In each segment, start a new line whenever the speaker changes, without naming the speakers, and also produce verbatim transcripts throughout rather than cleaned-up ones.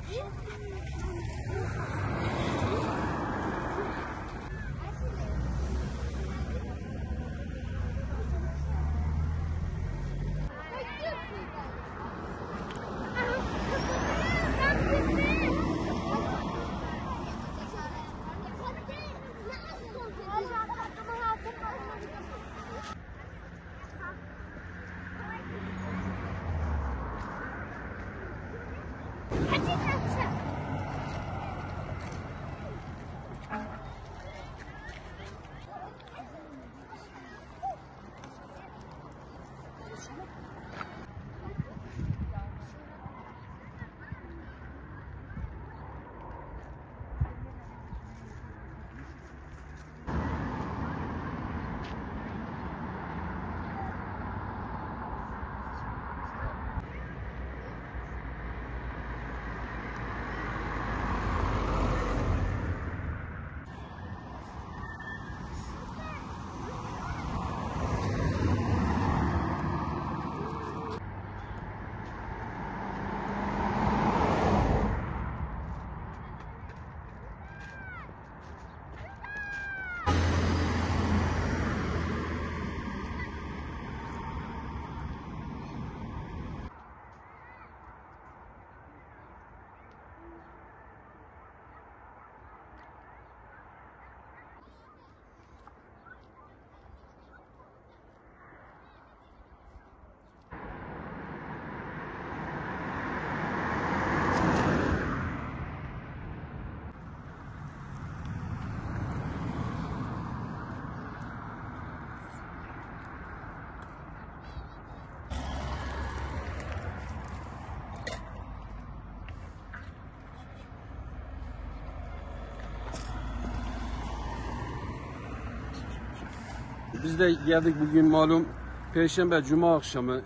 Biz de geldik bugün malum Perşembe Cuma akşamı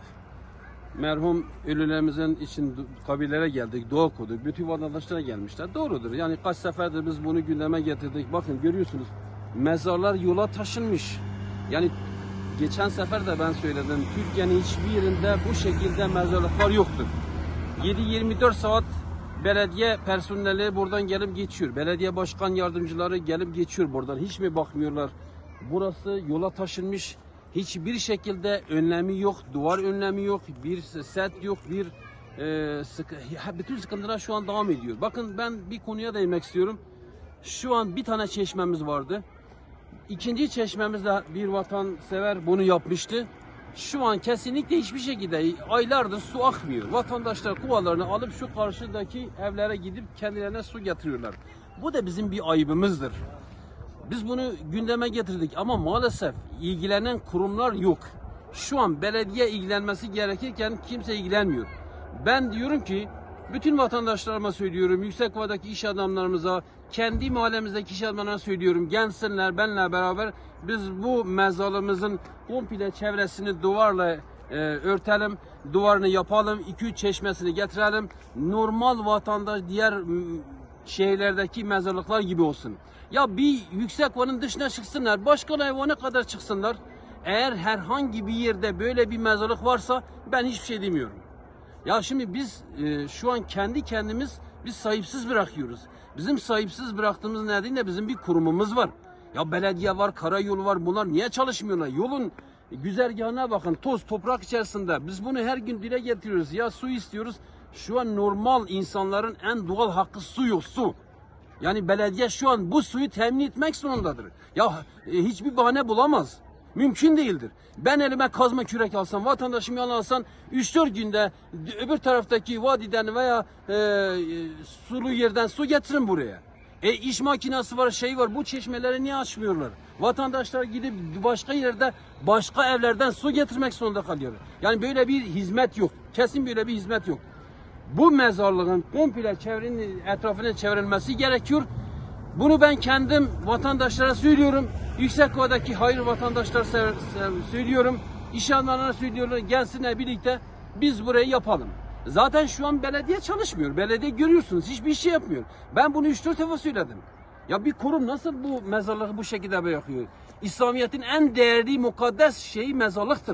merhum ölülerimizin için kabirlere geldik, dua okuduk. Bütün vatandaşlara gelmişler. Doğrudur. Yani kaç seferdir biz bunu gündeme getirdik. Bakın görüyorsunuz mezarlar yola taşınmış. Yani geçen sefer de ben söyledim. Türkiye'nin hiçbir yerinde bu şekilde mezarlıklar yoktur. yedi yirmi dört saat belediye personeli buradan gelip geçiyor. Belediye başkan yardımcıları gelip geçiyor buradan. Hiç mi bakmıyorlar? Burası yola taşınmış. Hiçbir şekilde önlemi yok. Duvar önlemi yok. Bir set yok. Bir e, sıkı, bütün sıkıntılar şu an devam ediyor. Bakın ben bir konuya değinmek istiyorum. Şu an bir tane çeşmemiz vardı. İkinci çeşmemizde bir vatansever bunu yapmıştı. Şu an kesinlikle hiçbir şekilde aylardır su akmıyor. Vatandaşlar kovalarını alıp şu karşıdaki evlere gidip kendilerine su getiriyorlar. Bu da bizim bir ayıbımızdır. Biz bunu gündeme getirdik ama maalesef ilgilenen kurumlar yok. Şu an belediye ilgilenmesi gerekirken kimse ilgilenmiyor. Ben diyorum ki bütün vatandaşlarıma söylüyorum, Yüksekova'daki iş adamlarımıza, kendi mahallemizdeki iş adamlarına söylüyorum. Gelsinler benimle beraber biz bu mezarlığımızın komple çevresini duvarla e, örtelim, duvarını yapalım, iki üç çeşmesini getirelim. Normal vatandaş diğer şehirlerdeki mezarlıklar gibi olsun. Ya bir Yüksekova'nın dışına çıksınlar, başka hayvana kadar çıksınlar. Eğer herhangi bir yerde böyle bir mezarlık varsa ben hiçbir şey demiyorum. Ya şimdi biz e, şu an kendi kendimiz biz sahipsiz bırakıyoruz. Bizim sahipsiz bıraktığımız nedeniyle bizim bir kurumumuz var. Ya belediye var, karayolu var. Bunlar niye çalışmıyorlar? Yolun güzergahına bakın. Toz, toprak içerisinde. Biz bunu her gün dile getiriyoruz. Ya su istiyoruz. Şu an normal insanların en doğal hakkı su yok, su. Yani belediye şu an bu suyu temin etmek zorundadır. Ya e, hiçbir bahane bulamaz. Mümkün değildir. Ben elime kazma kürek alsam, vatandaşım yalan alsam üç dört günde öbür taraftaki vadiden veya e, sulu yerden su getirin buraya. E iş makinesi var, şey var. Bu çeşmeleri niye açmıyorlar? Vatandaşlar gidip başka yerde, başka evlerden su getirmek zorunda kalıyor. Yani böyle bir hizmet yok. Kesin böyle bir hizmet yok. Bu mezarlığın komple çevrenin etrafına çevrilmesi gerekiyor. Bunu ben kendim vatandaşlara söylüyorum. Yüksekova'daki hayır vatandaşlara söylüyorum. İş adamlarına söylüyorum. Gelsinler birlikte biz burayı yapalım. Zaten şu an belediye çalışmıyor. Belediye görüyorsunuz hiçbir şey yapmıyor. Ben bunu üç dört defa söyledim. Ya bir kurum nasıl bu mezarlığı bu şekilde bırakıyor? İslamiyet'in en değerli mukaddes şeyi mezarlıktır.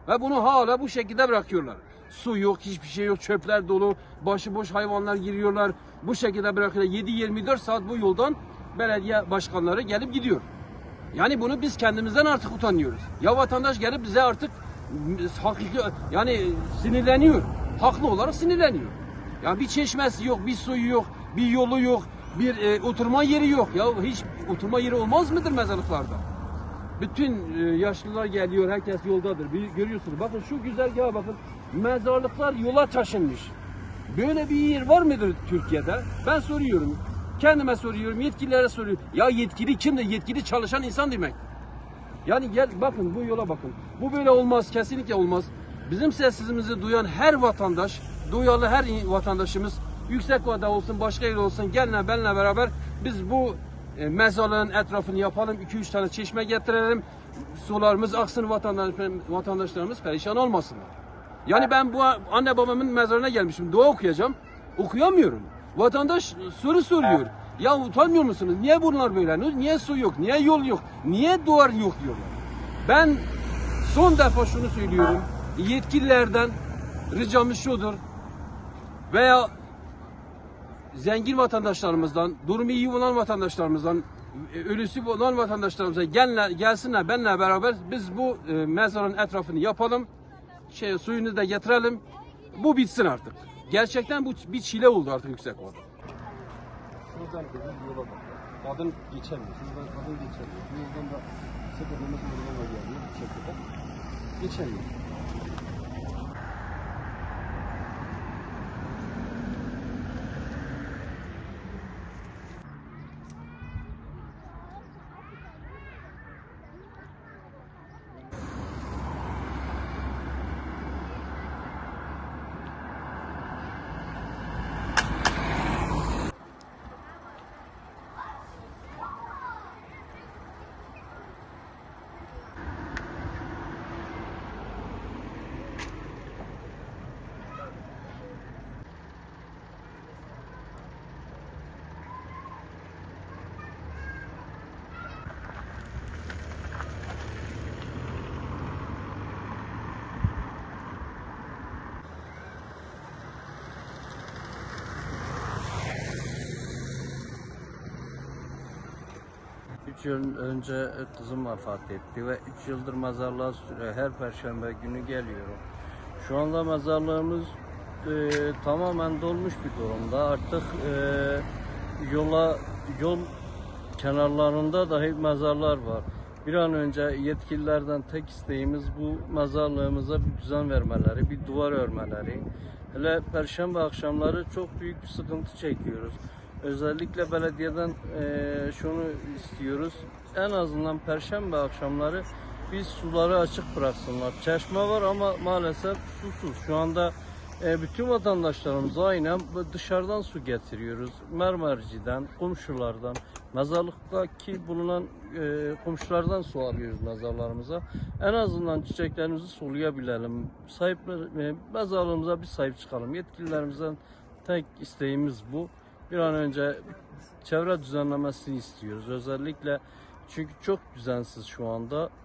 Ve bunu hala bu şekilde bırakıyorlar. Su yok, hiçbir şey yok, çöpler dolu, başıboş hayvanlar giriyorlar. Bu şekilde bırakıyorlar. yedi yirmi dört saat bu yoldan belediye başkanları gelip gidiyor. Yani bunu biz kendimizden artık utanıyoruz. Ya vatandaş gelip bize artık hakiki yani sinirleniyor. Haklı olarak sinirleniyor. Ya bir çeşmesi yok, bir suyu yok, bir yolu yok, bir e, oturma yeri yok. Ya hiç oturma yeri olmaz mıdır mezarlıklarda? Bütün e, yaşlılar geliyor, herkes yoldadır. Bir, görüyorsunuz. Bakın şu güzergaha bakın. Mezarlıklar yola taşınmış. Böyle bir yer var mıdır Türkiye'de? Ben soruyorum. Kendime soruyorum, yetkililere soruyorum. Ya yetkili kimdir? Yetkili çalışan insan demek. Yani gel bakın bu yola bakın. Bu böyle olmaz, kesinlikle olmaz. Bizim sesimizi duyan her vatandaş, duyarlı her vatandaşımız Yüksekova'da olsun, başka yer olsun, gelinle benimle beraber biz bu e, mezarlığın etrafını yapalım. iki üç tane çeşme getirelim. Sularımız aksın, vatandaş, vatandaşlarımız perişan olmasınlar. Yani ben bu anne babamın mezarına gelmişim. Dua okuyacağım. Okuyamıyorum. Vatandaş soru soruyor. Ya utanmıyor musunuz? Niye bunlar böyle? Niye su yok? Niye yol yok? Niye duvar yok diyorlar. Ben son defa şunu söylüyorum. Yetkililerden ricamız şudur. Veya zengin vatandaşlarımızdan, durumu iyi olan vatandaşlarımızdan, ölüsü olan vatandaşlarımıza gelsinler, gelsinler benimle beraber biz bu e, mezarın etrafını yapalım. Şey, suyunu da getirelim. Bu bitsin artık. Gerçekten bu bir çile oldu artık Yüksekova'da. Şuradan kızım yola bak. Kadın geçemiyor. Şuradan kadın geçemiyor. Bu yoldan da sıkıldığımız buradan geliyor. Bu şekilde geçemiyor.
üç yıl önce kızım vefat etti ve üç yıldır mezarlığa süre her perşembe günü geliyorum. Şu anda mezarlığımız e, tamamen dolmuş bir durumda. Artık e, yola yol kenarlarında dahi mezarlar var. Bir an önce yetkililerden tek isteğimiz bu mezarlığımıza bir düzen vermeleri, bir duvar örmeleri. Hele perşembe akşamları çok büyük bir sıkıntı çekiyoruz. Özellikle belediyeden e, şunu istiyoruz. En azından perşembe akşamları biz suları açık bıraksınlar. Çeşme var ama maalesef susuz. Şu anda e, bütün vatandaşlarımız aynen dışarıdan su getiriyoruz. Mermerciden, komşulardan, mezarlıktaki bulunan e, komşulardan su alıyoruz mezarlarımıza. En azından çiçeklerimizi sulayabilelim. Sahipler, e, mezarlığımıza bir sahip çıkalım. Yetkililerimizden tek isteğimiz bu. Bir an önce çevre düzenlemesini istiyoruz. Özellikle çünkü çok düzensiz şu anda.